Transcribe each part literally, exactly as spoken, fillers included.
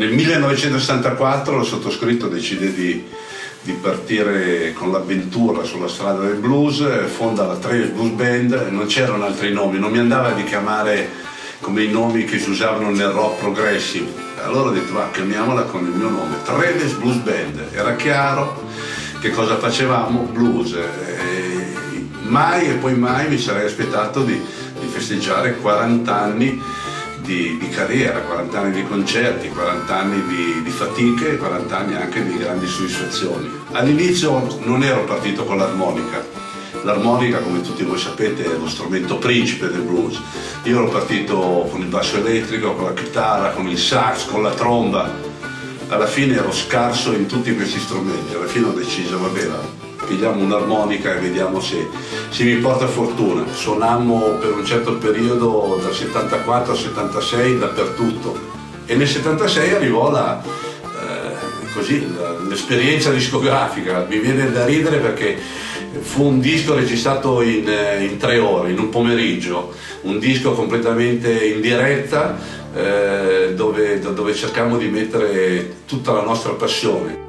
Nel millenovecentosessantaquattro il sottoscritto decide di, di partire con l'avventura sulla strada del blues, fonda la Travis Blues Band, non c'erano altri nomi, non mi andava di chiamare come i nomi che si usavano nel rock progressive. Allora ho detto, va, chiamiamola con il mio nome, Travis Blues Band. Era chiaro che cosa facevamo? Blues. E mai e poi mai mi sarei aspettato di, di festeggiare quaranta anni Di, di carriera, quaranta anni di concerti, quaranta anni di, di fatiche, quaranta anni anche di grandi soddisfazioni. All'inizio non ero partito con l'armonica. L'armonica, come tutti voi sapete, è lo strumento principe del blues. Io ero partito con il basso elettrico, con la chitarra, con il sax, con la tromba. Alla fine ero scarso in tutti questi strumenti. Alla fine ho deciso, vabbè, pigliamo un'armonica e vediamo se, se mi porta fortuna. Suonammo per un certo periodo dal settantaquattro al settantasei dappertutto e nel settantasei arrivò la, eh, così, la, l'esperienza discografica. Mi viene da ridere perché fu un disco registrato in, in tre ore, in un pomeriggio, un disco completamente in diretta eh, dove, dove cercammo di mettere tutta la nostra passione.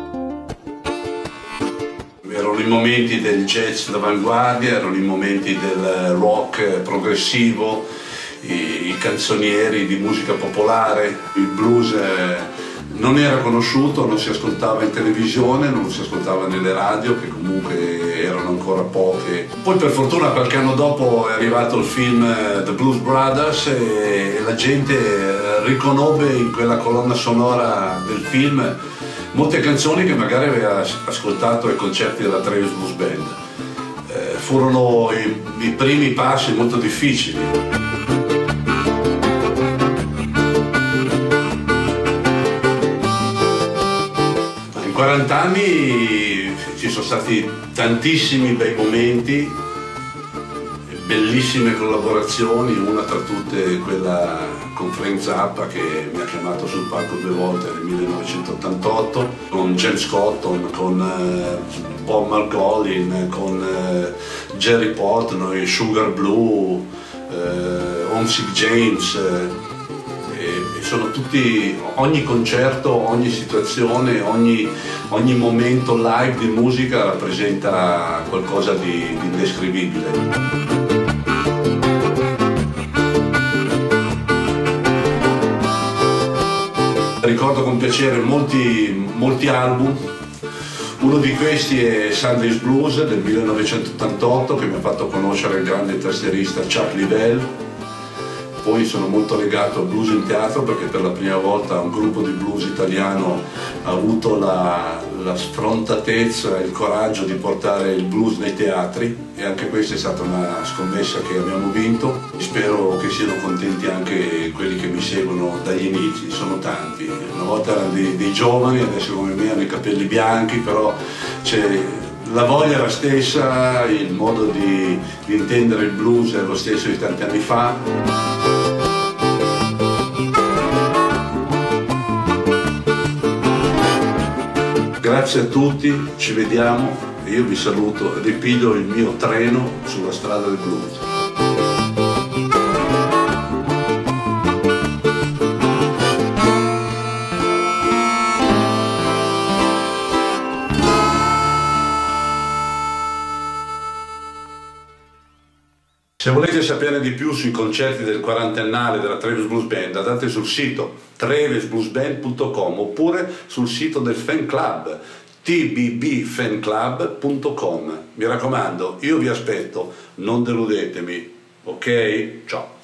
Erano i momenti del jazz d'avanguardia, erano i momenti del rock progressivo, i, i canzonieri di musica popolare, il blues eh, non era conosciuto, non si ascoltava in televisione, non si ascoltava nelle radio, che comunque erano ancora poche. Poi per fortuna qualche anno dopo è arrivato il film The Blues Brothers e, e la gente riconobbe in quella colonna sonora del film molte canzoni che magari aveva ascoltato ai concerti della Travis Blues Band. Eh, furono i, i primi passi molto difficili. In quaranta anni ci sono stati tantissimi bei momenti, bellissime collaborazioni, una tra tutte quella con Frank Zappa che mi ha chiamato sul palco due volte nel millenovecentottantotto, con James Cotton, con uh, Bob Margolin, con uh, Jerry Portnoy, Sugar Blue, uh, Homesick James, uh, e, e sono tutti, ogni concerto, ogni situazione, ogni, ogni momento live di musica rappresenta qualcosa di, di indescrivibile. Ricordo con piacere molti, molti album, uno di questi è Sunday's Blues del millenovecentottantotto che mi ha fatto conoscere il grande tastierista Chuck Liddell. Poi sono molto legato al blues in teatro perché per la prima volta un gruppo di blues italiano ha avuto la, la sfrontatezza e il coraggio di portare il blues nei teatri e anche questa è stata una scommessa che abbiamo vinto. Spero che siano contenti anche quelli che mi seguono dagli inizi, sono tanti. Una volta erano dei, dei giovani, adesso come me hanno i capelli bianchi, però c'è la voglia è la stessa, il modo di, di intendere il blues è lo stesso di tanti anni fa. Grazie a tutti, ci vediamo e io vi saluto e ripiglio il mio treno sulla strada del blues. Se volete sapere di più sui concerti del quarantennale della Travis Blues Band, andate sul sito travis blues band punto com oppure sul sito del fan club t b b fan club punto com. Mi raccomando, io vi aspetto, non deludetemi, ok? Ciao!